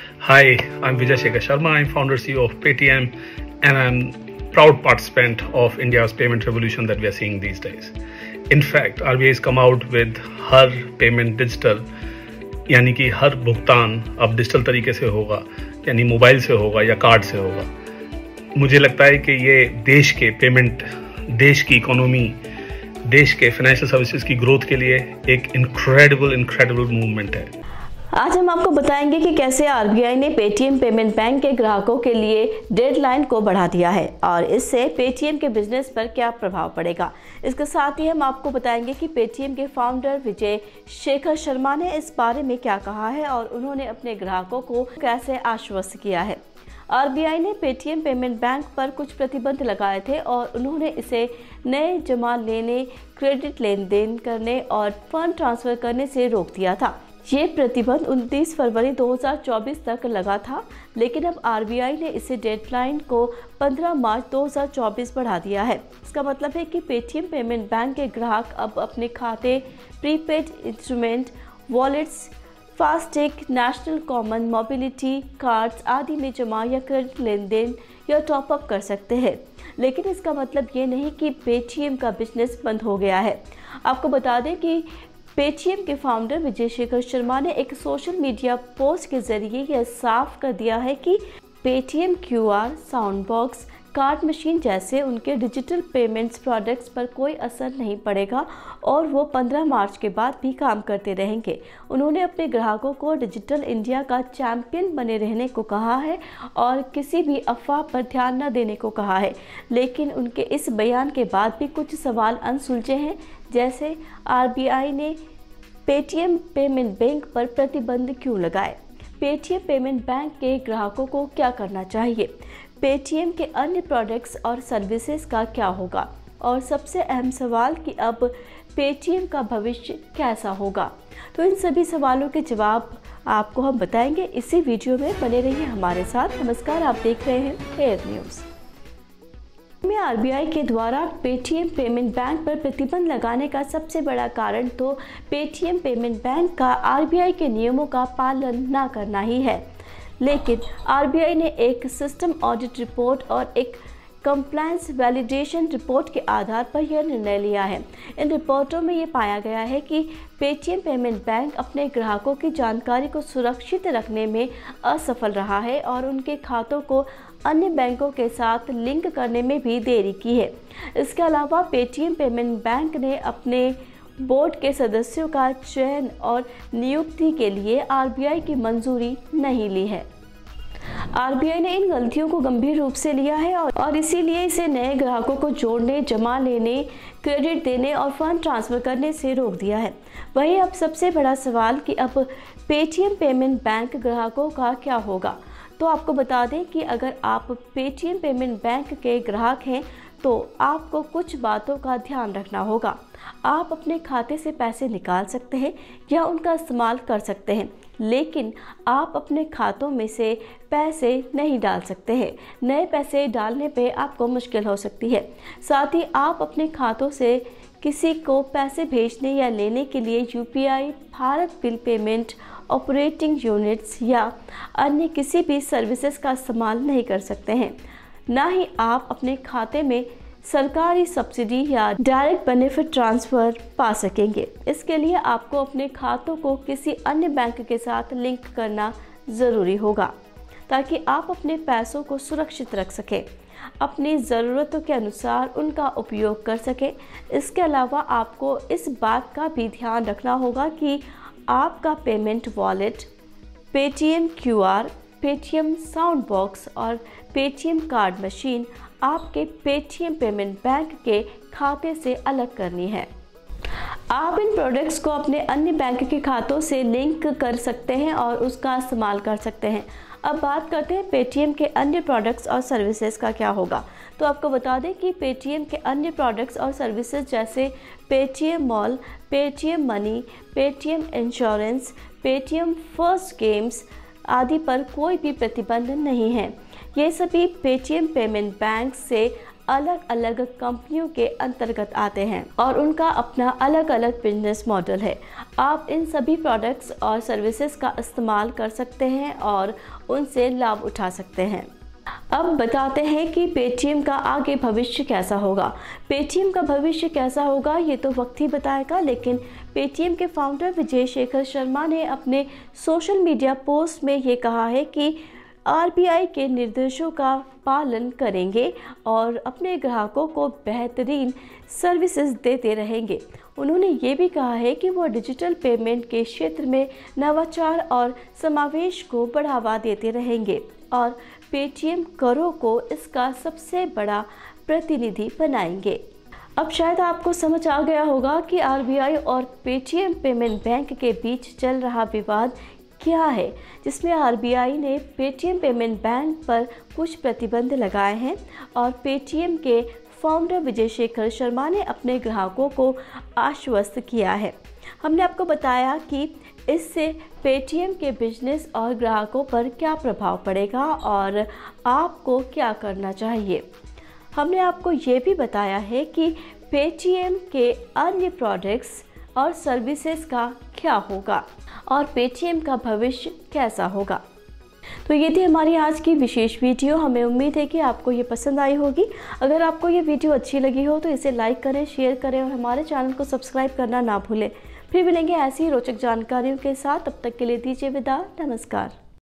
Hi, I'm Vijay Shekhar Sharma. I'm founder CEO of Paytm, and I'm proud participant of India's payment revolution that we are seeing these days. In fact, RBI has come out with हर payment digital, यानी कि हर भुगतान अब digital तरीके से होगा, यानी mobile से होगा या कार्ड से होगा। मुझे लगता है कि ये देश के पेमेंट, देश की इकोनॉमी, देश के फाइनेंशियल सर्विसेज की ग्रोथ के लिए एक इनक्रेडिबल मूवमेंट है। आज हम आपको बताएंगे कि कैसे आरबीआई ने पेटीएम पेमेंट बैंक के ग्राहकों के लिए डेडलाइन को बढ़ा दिया है और इससे पेटीएम के बिजनेस पर क्या प्रभाव पड़ेगा। इसके साथ ही हम आपको बताएंगे कि पेटीएम के फाउंडर विजय शेखर शर्मा ने इस बारे में क्या कहा है और उन्होंने अपने ग्राहकों को कैसे आश्वस्त किया है। आरबीआई ने पेटीएम पेमेंट बैंक पर कुछ प्रतिबंध लगाए थे और उन्होंने इसे नए जमा लेने, क्रेडिट लेन देन करने और फंड ट्रांसफर करने से रोक दिया था। ये प्रतिबंध 29 फरवरी 2024 तक लगा था, लेकिन अब आरबीआई ने इसे डेडलाइन को 15 मार्च 2024 बढ़ा दिया है। इसका मतलब है कि पेटीएम पेमेंट बैंक के ग्राहक अब अपने खाते, prepaid instrument, wallets, FASTag, national common mobility cards आदि में जमा या क्रेडिट लेन देन या टॉपअप कर सकते हैं। लेकिन इसका मतलब ये नहीं कि पेटीएम का बिजनेस बंद हो गया है। आपको बता दें कि पेटीएम के फाउंडर विजय शेखर शर्मा ने एक सोशल मीडिया पोस्ट के जरिए यह साफ कर दिया है कि Paytm QR, sound box, card machine जैसे उनके डिजिटल पेमेंट्स प्रोडक्ट्स पर कोई असर नहीं पड़ेगा और वो 15 मार्च के बाद भी काम करते रहेंगे। उन्होंने अपने ग्राहकों को डिजिटल इंडिया का चैंपियन बने रहने को कहा है और किसी भी अफवाह पर ध्यान न देने को कहा है। लेकिन उनके इस बयान के बाद भी कुछ सवाल अनसुलझे हैं, जैसे आरबीआई ने पेटीएम पेमेंट बैंक पर प्रतिबंध क्यों लगाए, पेटीएम पेमेंट बैंक के ग्राहकों को क्या करना चाहिए, पेटीएम के अन्य प्रोडक्ट्स और सर्विसेज का क्या होगा और सबसे अहम सवाल कि अब पेटीएम का भविष्य कैसा होगा। तो इन सभी सवालों के जवाब आपको हम बताएंगे इसी वीडियो में। बने रहिए हमारे साथ। नमस्कार, आप देख रहे हैं एयर न्यूज़। में आरबीआई के द्वारा पेटीएम पेमेंट बैंक पर प्रतिबंध लगाने का सबसे बड़ा कारण तो पेटीएम पेमेंट बैंक का आरबीआई के नियमों का पालन न करना ही है। लेकिन आरबीआई ने एक सिस्टम ऑडिट रिपोर्ट और एक कंप्लायंस वैलिडेशन रिपोर्ट के आधार पर यह निर्णय लिया है। इन रिपोर्टों में ये पाया गया है कि पेटीएम पेमेंट बैंक अपने ग्राहकों की जानकारी को सुरक्षित रखने में असफल रहा है और उनके खातों को अन्य बैंकों के साथ लिंक करने में भी देरी की है। इसके अलावा पेटीएम पेमेंट बैंक ने अपने बोर्ड के सदस्यों का चयन और नियुक्ति के लिए आरबीआई की मंजूरी नहीं ली है। आरबीआई ने इन गलतियों को गंभीर रूप से लिया है और इसीलिए इसे नए ग्राहकों को जोड़ने, जमा लेने, क्रेडिट देने और फंड ट्रांसफर करने से रोक दिया है। वहीं अब सबसे बड़ा सवाल कि अब पेटीएम पेमेंट बैंक ग्राहकों का क्या होगा। तो आपको बता दें कि अगर आप पेटीएम पेमेंट बैंक के ग्राहक हैं तो आपको कुछ बातों का ध्यान रखना होगा। आप अपने खाते से पैसे निकाल सकते हैं या उनका इस्तेमाल कर सकते हैं, लेकिन आप अपने खातों में से पैसे नहीं डाल सकते हैं। नए पैसे डालने पे आपको मुश्किल हो सकती है। साथ ही आप अपने खातों से किसी को पैसे भेजने या लेने के लिए UPI, Bharat bill payment, operating units या अन्य किसी भी सर्विसेज का इस्तेमाल नहीं कर सकते हैं। ना ही आप अपने खाते में सरकारी सब्सिडी या डायरेक्ट बेनिफिट ट्रांसफ़र पा सकेंगे। इसके लिए आपको अपने खातों को किसी अन्य बैंक के साथ लिंक करना ज़रूरी होगा ताकि आप अपने पैसों को सुरक्षित रख सकें, अपनी ज़रूरतों के अनुसार उनका उपयोग कर सकें। इसके अलावा आपको इस बात का भी ध्यान रखना होगा कि आपका payment wallet, Paytm QR, Paytm sound box और पेटीएम कार्ड मशीन आपके पेटीएम पेमेंट बैंक के खाते से अलग करनी है। आप इन प्रोडक्ट्स को अपने अन्य बैंक के खातों से लिंक कर सकते हैं और उसका इस्तेमाल कर सकते हैं। अब बात करते हैं पेटीएम के अन्य प्रोडक्ट्स और सर्विसेज का क्या होगा। तो आपको बता दें कि पेटीएम के अन्य प्रोडक्ट्स और सर्विसेज जैसे Paytm mall, Paytm money, Paytm insurance, Paytm first games आदि पर कोई भी प्रतिबंध नहीं है। ये सभी पेटीएम पेमेंट बैंक से अलग अलग कंपनियों के अंतर्गत आते हैं और उनका अपना अलग अलग बिजनेस मॉडल है। आप इन सभी प्रोडक्ट्स और सर्विसेज का इस्तेमाल कर सकते हैं और उनसे लाभ उठा सकते हैं। अब बताते हैं कि पेटीएम का आगे भविष्य कैसा होगा। पेटीएम का भविष्य कैसा होगा ये तो वक्त ही बताएगा, लेकिन पेटीएम के फाउंडर विजय शेखर शर्मा ने अपने सोशल मीडिया पोस्ट में ये कहा है कि आरबीआई के निर्देशों का पालन करेंगे और अपने ग्राहकों को बेहतरीन सर्विसेज देते रहेंगे। उन्होंने ये भी कहा है कि वो डिजिटल पेमेंट के क्षेत्र में नवाचार और समावेश को बढ़ावा देते रहेंगे और पेटीएम करों को इसका सबसे बड़ा प्रतिनिधि बनाएंगे। अब शायद आपको समझ आ गया होगा कि आरबीआई और पेटीएम पेमेंट बैंक के बीच चल रहा विवाद क्या है, जिसमें आरबीआई ने पेटीएम पेमेंट बैंक पर कुछ प्रतिबंध लगाए हैं और पेटीएम के फाउंडर विजय शेखर शर्मा ने अपने ग्राहकों को आश्वस्त किया है। हमने आपको बताया कि इससे पेटीएम के बिजनेस और ग्राहकों पर क्या प्रभाव पड़ेगा और आपको क्या करना चाहिए। हमने आपको ये भी बताया है कि पेटीएम के अन्य प्रोडक्ट्स और सर्विसेज का क्या होगा और पेटीएम का भविष्य कैसा होगा। तो ये थी हमारी आज की विशेष वीडियो। हमें उम्मीद है कि आपको ये पसंद आई होगी। अगर आपको ये वीडियो अच्छी लगी हो तो इसे लाइक करें, शेयर करें और हमारे चैनल को सब्सक्राइब करना ना भूलें। फिर मिलेंगे ऐसी ही रोचक जानकारियों के साथ। तब तक के लिए दीजिए विदा। नमस्कार।